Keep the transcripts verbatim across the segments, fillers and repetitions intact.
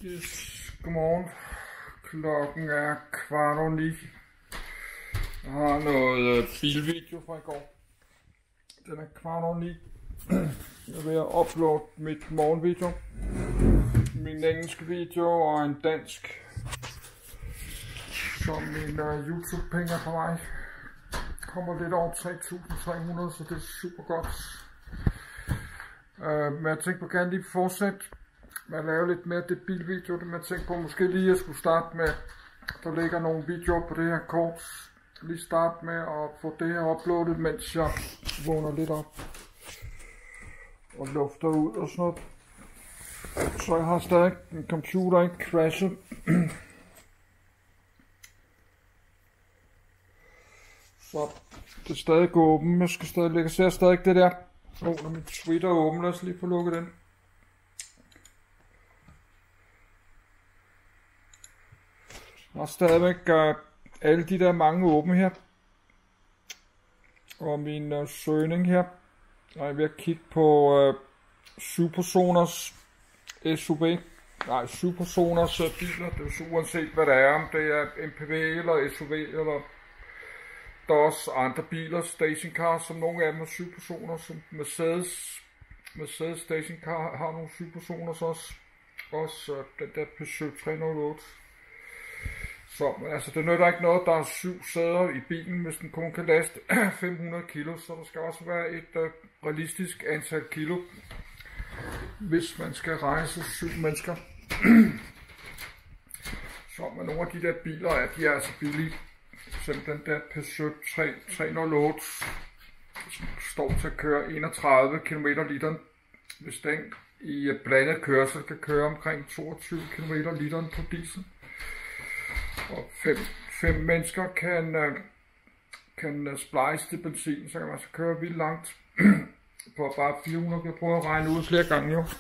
Yes, godmorgen. Klokken er kvart over ni. Jeg har noget bilvideo fra i går. Den er kvart over ni. Jeg er ved at uploade mit morgenvideo, min engelske video og en dansk, som min uh, YouTube-penge er på vej. Kommer lidt over tre tusind tre hundrede, så det er super godt. Uh, men jeg tænkte på, gerne lige fortsætte med at lave lidt mere det bilvideo. Det jeg tænkte på, måske lige at skulle starte med, der ligger nogle videoer på det her kort. Lige starte med at få det her uploadet, mens jeg vågner lidt op og lufter ud og sådan noget. Så jeg har stadig en computer ikke crashet. Så det er stadig åben. Jeg skal stadig lægge. Ser stadig det der. Åh, oh, når min Twitter er åben. Lad os lige få lukket den. Jeg har stadigvæk uh, alle de der mange åbne her. Og min uh, søgning her. Jeg er ved at kigge på uh, Supersoners S U V. Nej, Supersoners uh, biler. Det er jo uanset hvad det er. Om det er M P V eller S U V eller... Der er også andre biler, stationcar, som nogle af dem er Supersoner, som Mercedes, Mercedes stationcar har nogle Supersoners også. Også uh, den der Peugeot tre nul otte. Så altså, det nytter ikke noget, der er syv sæder i bilen, hvis den kun kan laste fem hundrede kilo, så der skal også være et uh, realistisk antal kilo, hvis man skal rejse syv mennesker. Så med nogle af de der biler er de er altså billige. Som den der Peugeot tre nul otte, som står til at køre enogtredive kilometer literen, hvis den i blandet kørsel kan køre omkring toogtyve kilometer literen på diesel. Og fem, fem mennesker kan, kan splice til benzin, så kan man så køre vildt langt på bare fire hundrede. Jeg prøver at regne ud flere gange jo.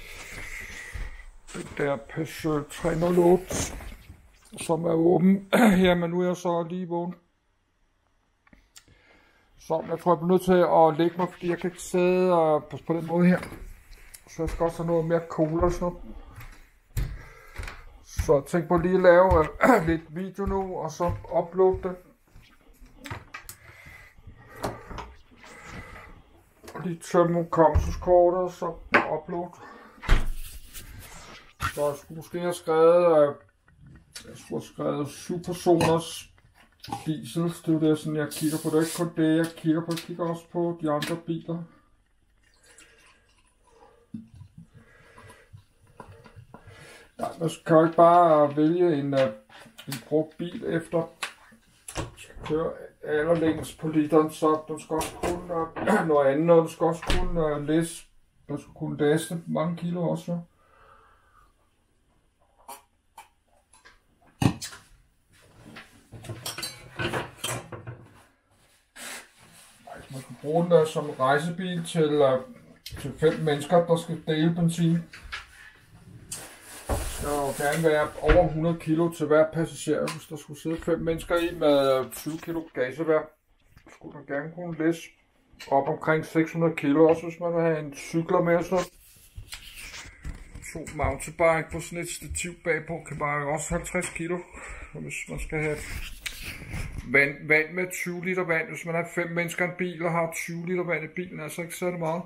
Den der Peugeot tre nul otte, som er åben her, men nu er jeg så lige vågen. Så jeg tror, jeg bliver nødt til at lægge mig, fordi jeg kan ikke sidde og passe på den måde her. Så jeg skal også have noget mere cola og sådan noget. Så jeg tænkte på lige at lave uh, lidt video nu, og så uploade det. Og lige tømme hukommelseskortet, og så uploade. Så jeg skulle måske have skrevet... Uh, Jeg skulle have skrevet Supersoners diesel. Det er jo det, sådan jeg kigger på. Det er ikke kun det, jeg kigger på. Jeg kigger også på de andre biler. Ja, man skal jo ikke bare vælge en, en brugt bil efter køre allerlængst på literen, så den skal også kunne uh, noget andet, og den skal også kunne uh, læse. Den skal kunne læse mange kilo også. Man kan bruge den der som rejsebil til, uh, til fem mennesker, der skal dele benzin. Der skal gerne være over hundrede kilo til hver passager, hvis der skulle sidde fem mennesker i med tyve kilo gas hver. Skulle man gerne kunne læse op omkring seks hundrede kilo, også hvis man vil have en cykler med. Så to mountainbike på sådan et stativ bagpå kan bare også halvtreds kilo, hvis man skal have Vand, vand med tyve liter vand. Hvis man har fem mennesker i en bil og har tyve liter vand i bilen, er så ikke særlig meget.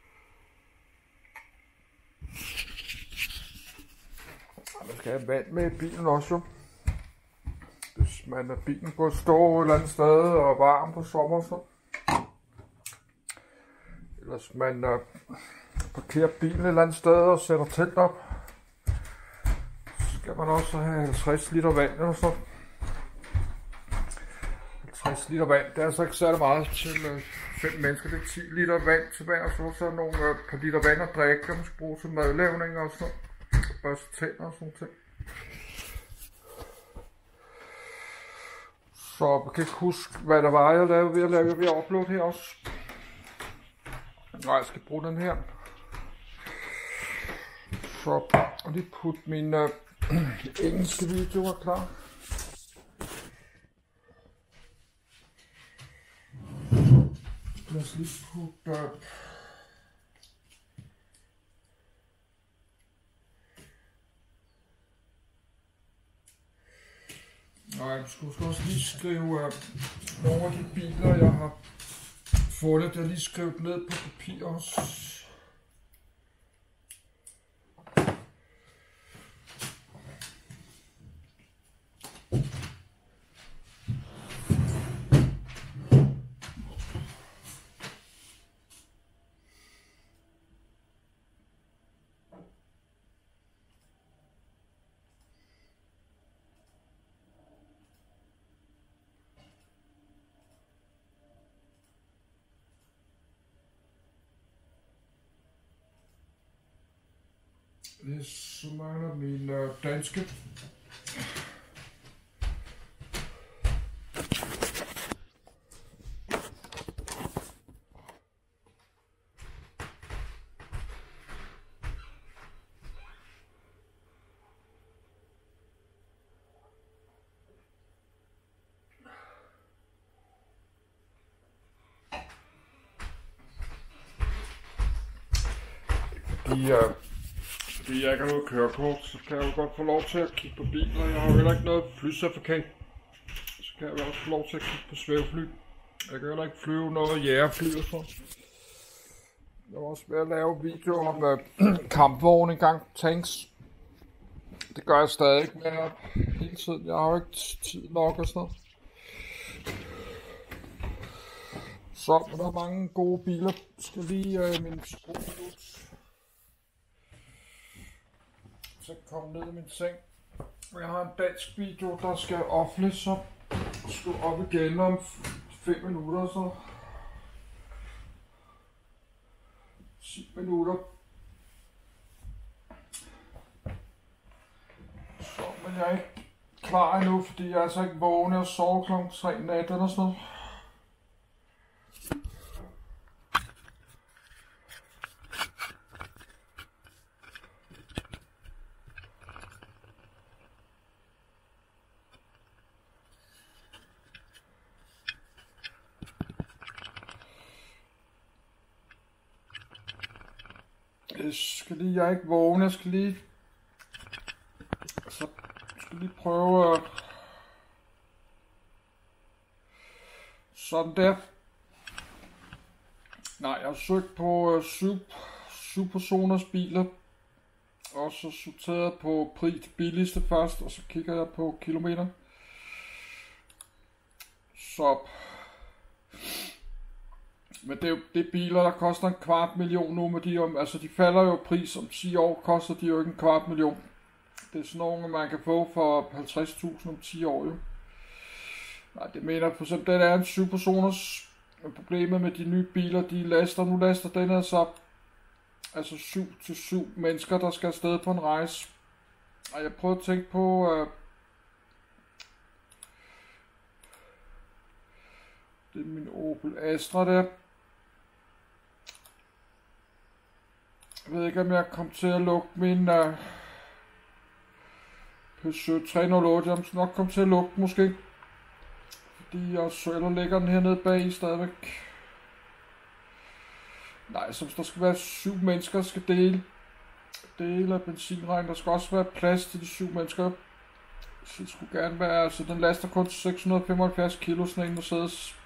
Man skal have vand med i bilen også. Hvis man er bilen på at stå et eller andet sted og varm på sommer, så. Ellers man uh, parkerer bilen et eller andet sted og sætter telt op, så skal man også have halvtreds liter vand eller sådan. halvtreds liter vand, det er altså ikke særlig meget til øh, fem mennesker. Det er ti liter vand til hver, og så, så nogle øh, par liter vand og drikke, man skal bruge til madlavning og sådan noget. Børste tænder og sådan ting. Så jeg kan ikke huske, hvad der var, jeg lavede ved at lave ved at uploade her også. Nej, jeg skal bruge den her. Så og lige putte min øh, engelske videoer klar. Lad os lige putte uh, Og jeg skulle også lige skrive uh, nogle af de biler, jeg har fundet, der lige skrevet ned på papir også. Det er så mange af mine danske. Fordi uh, Fordi jeg ikke har noget kørekort, så kan jeg jo godt få lov til at kigge på biler. Jeg har jo heller ikke noget flycertifikat. Så kan jeg jo også få lov til at kigge på svævefly. Jeg kan heller ikke flyve noget jægerfly og sådan. Jeg var også ved at lave videoer om uh, kampvogne engang, tanks. Det gør jeg stadig med hele tiden. Jeg har jo ikke tid nok og sådan noget. Så der er mange gode biler. Jeg skal lige uh, min sprogminut. Så kom ned i min seng. Jeg har en dansk video, der skal offentligt, så skal op igen om fem minutter, så ti minutter. Så, men jeg er ikke klar endnu, fordi jeg er altså ikke vågen og sover klokken tre nat eller sådan noget. Jeg skal lige, jeg er ikke vågen, jeg skal lige, så jeg skal lige prøve at, sådan der. Nej, jeg har søgt på uh, syv, syv personers biler, og så sorteret på pris det billigste først, og så kigger jeg på kilometer. Så. Men det er jo det er biler, der koster en kvart million nu, med de om, altså de falder jo pris om ti år, koster de jo ikke en kvart million. Det er sådan nogle, man kan få for halvtreds tusind om ti år jo. Nej, det mener for eksempel, det er en syv personers. Problemet med de nye biler, de laster, nu laster den her så, altså syv til syv mennesker, der skal afsted på en rejse. Og jeg prøver at tænke på, uh, det er min Opel Astra der. Jeg ved ikke, om jeg kom til at lukke min uh, Peugeot tre nul otte. Jeg skal nok komme til at lukke måske. Fordi jeg så ligger den hernede bag stadigvæk. Nej, så hvis der skal være syv mennesker, der skal dele, dele af benzinregn. Der skal også være plads til de syv mennesker. Så det skulle gerne være, altså den laster kun seks hundrede og femoghalvfjerds kilo, sådan en Mercedes.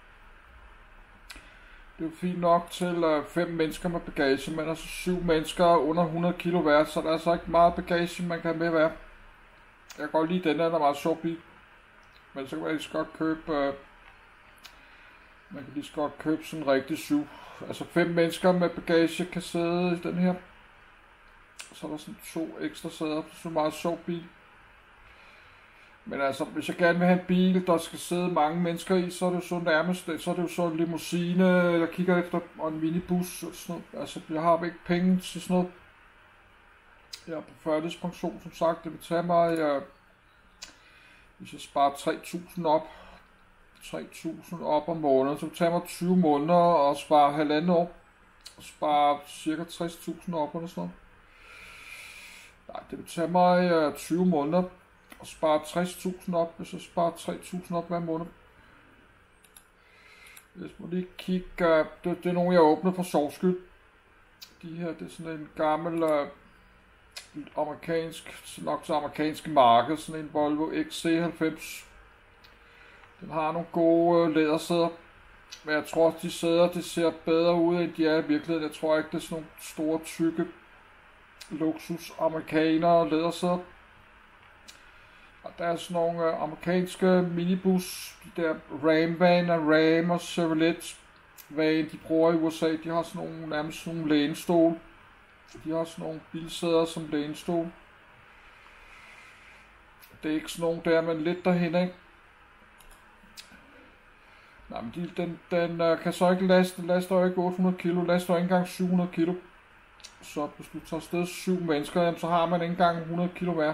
Det er jo fint nok til uh, fem mennesker med bagage, men altså syv mennesker under hundrede kilo hver, så der er altså ikke meget bagage, man kan have med hver. Jeg kan godt lide den her, der er meget sjov bil. Men så kan man lige så godt købe, uh, man kan lige så godt købe sådan en rigtig syv. Altså fem mennesker med bagage kan sidde i den her. Så er der sådan to ekstra sæder, så er en meget sjov bil. Men altså, hvis jeg gerne vil have en bil, der skal sidde mange mennesker i, så er det jo så nærmest, så er det jo så en limousine, jeg kigger efter, og en minibus og sådan noget. Altså, jeg har ikke penge til sådan noget. Jeg er på førtidspension, som sagt. Det vil tage mig, jeg, hvis jeg sparer tre tusind op, tre tusind op om måneden, så vil det tage mig tyve måneder og spare halvandet år. Og spare cirka tres tusind op eller sådan noget. Nej, det vil tage mig tyve måneder. Og spare tres tusind op, hvis jeg sparer tre tusind op hver måned. Jeg må lige kigge, uh, det, det er nogle jeg åbner for sjovskyld. De her, det er sådan en gammel uh, amerikansk, nok så amerikanske marked, sådan en Volvo X C halvfems. Den har nogle gode lædersæder. Men jeg tror, at de sæder, det ser bedre ud, end de er i virkeligheden. Jeg tror ikke, det er sådan nogle store, tykke, luksus amerikanere lædersæder. Og der er sådan nogle amerikanske minibus, de der Ram Van og Ram og Chevrolet Van, de bruger i U S A. De har sådan nogle, nærmest sådan nogle lænestol. De har sådan nogle bilsæder som lænestol. Det er ikke sådan nogle der, men lidt derhen, ikke? Nej, men de, den, den uh, kan så ikke laste, laster jo ikke otte hundrede kilo, laster jo ikke engang syv hundrede kilo. Så hvis du tager afsted syv mennesker, jamen, så har man ikke engang hundrede kilo hver.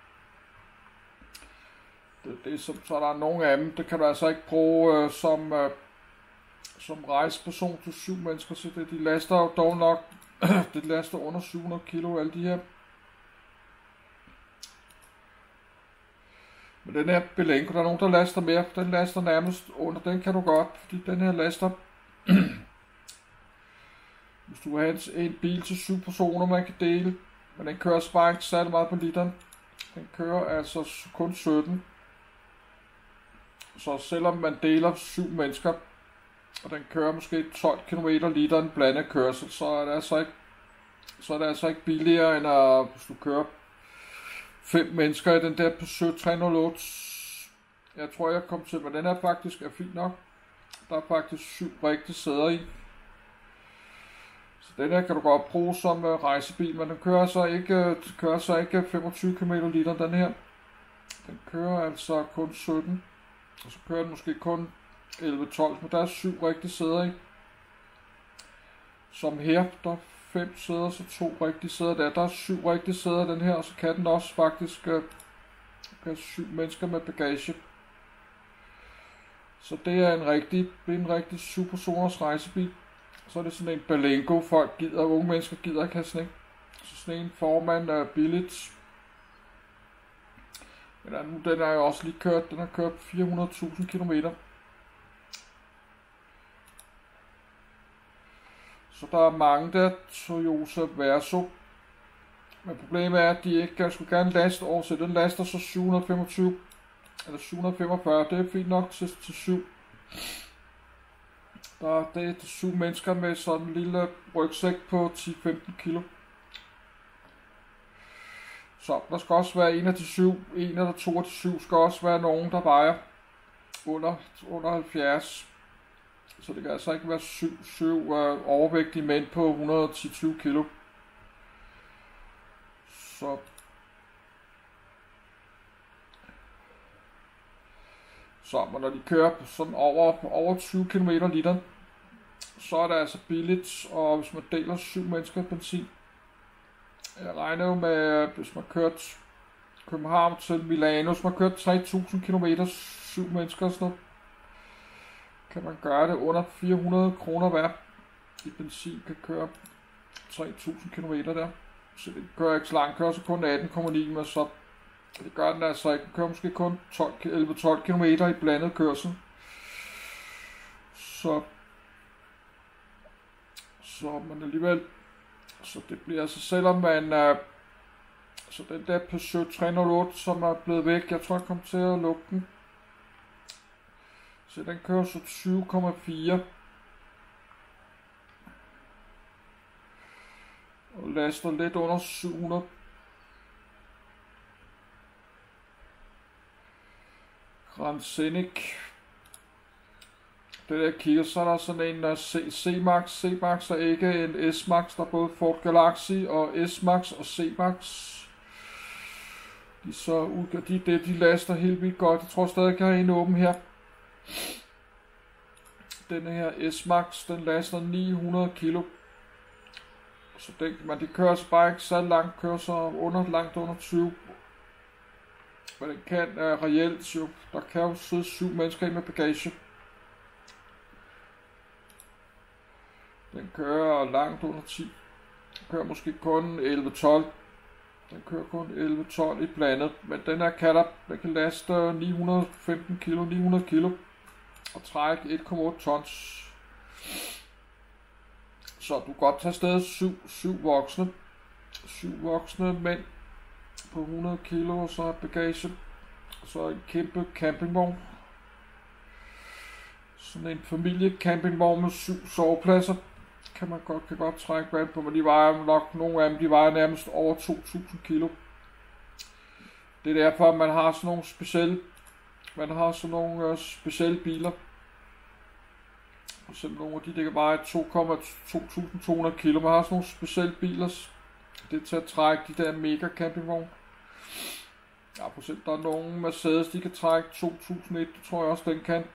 Det, det, så, så der er nogle af dem, det kan du altså ikke bruge uh, som, uh, som rejseperson til syv mennesker, så det, de laster jo dog nok, det laster under syv hundrede kilo, alle de her. Men den her Belenko, der er nogen, der laster mere. Den laster nærmest under. Den kan du godt, fordi den her laster. Hvis du har en bil til syv personer, man kan dele. Men den kører bare ikke særlig meget på literen. Den kører altså kun sytten. Så selvom man deler syv mennesker, og den kører måske tolv kilometer literen blandet kørsel, så er det altså ikke, så er det altså ikke billigere, end at, hvis du kører fem mennesker i den der Peugeot tre nul otte. Jeg tror, jeg kom til, men den her faktisk er fint nok. Der er faktisk syv rigtige sæder i. Så den her kan du godt bruge som uh, rejsebil, men den kører så ikke, uh, kører så ikke femogtyve kilometer liter, den her. Den kører altså kun sytten. Og så kører den måske kun elleve tolv, men der er syv rigtige sæder i. Som her, der fem sæder, så to rigtige sæder der. Der er syv rigtige sæder den her, og så kan den også faktisk øh, kan syv mennesker med bagage. Så det er en rigtig, det er en rigtig syv personers rejsebil. Så er det sådan en Belenko, folk gider, unge mennesker gider ikke have sådan en. Så sådan en får man øh, billigt. Men der, nu, den er jo også lige kørt, den har kørt fire hundrede tusind kilometer. Så der er mange der Toyota Verso. Men problemet er, at de ikke kan skulle gerne laste over, så den laster så syv hundrede femogtyve eller syv hundrede femogfyrre. Det er fint nok til, til syv. Der er det til syv mennesker med sådan en lille rygsæk på ti til femten kilo. Så der skal også være en af de syv, en eller to af de syv skal også være nogen, der vejer under, under halvfjerds. Så det kan altså ikke være syv, syv uh, overvægtige mænd på et hundrede og ti til tyve kilo. Så Så når de kører sådan over, over tyve kilometer liter, så er det altså billigt, og hvis man deler syv mennesker benzin. Jeg regner jo med, hvis man kørt København til Milano, hvis man kørt tre tusind kilometer, syv mennesker og sådan noget, kan man gøre det under fire hundrede kroner hver. I benzin kan køre tre tusind kilometer der. Så det kører ikke så langt, kører så kun atten komma ni, men så det gør den altså ikke. Den kører måske kun elleve til tolv kilometer i blandet kørsel. Så så man alligevel, så det bliver altså, selvom man er, så den der Peugeot tre nul otte, som er blevet væk, jeg tror jeg kom til at lukke den. Så den kører så tyve komma fire. Og laster lidt under syv hundrede. Grand Scenic. Det der kigger, så er der sådan en C-Max. C-Max er ikke en S-Max, der er både Ford Galaxy og S-Max og C-Max. De så udgør de det, de laster helt vildt godt. Jeg tror stadig, jeg har en åben her. Denne her S-Max, den laster ni hundrede kilo. Så den, man, de kører så bare ikke så langt, kører så under, langt under tyve. Men den kan uh, reelt jo, der kan jo sidde syv mennesker i med bagage. Den kører langt under ti. Den kører måske kun elleve tolv. Den kører kun elleve tolv i blandet. Men den her kan der, den kan laste ni hundrede og femten kilo, ni hundrede kilo. Og trække et komma otte tons. Så du kan godt tage afsted syv, syv voksne. syv voksne mænd på hundrede kilo, og så bagage. Og så en kæmpe campingvogn. sådan en familiecampingvogn med syv sovepladser. Kan man godt, kan godt trække vand på, men de vejer nok, nogle af dem, de vejer nærmest over to tusind kilo. Det er derfor, at man har sådan nogle specielle, man har sådan nogle øh, specielle biler. For eksempel nogle af de, der kan veje to tusind to hundrede kilo. Man har sådan nogle specielle biler, det er til at trække de der mega campingvogne. Ja, for eksempel der er nogle Mercedes, de kan trække to tusind et, det tror jeg også, den kan.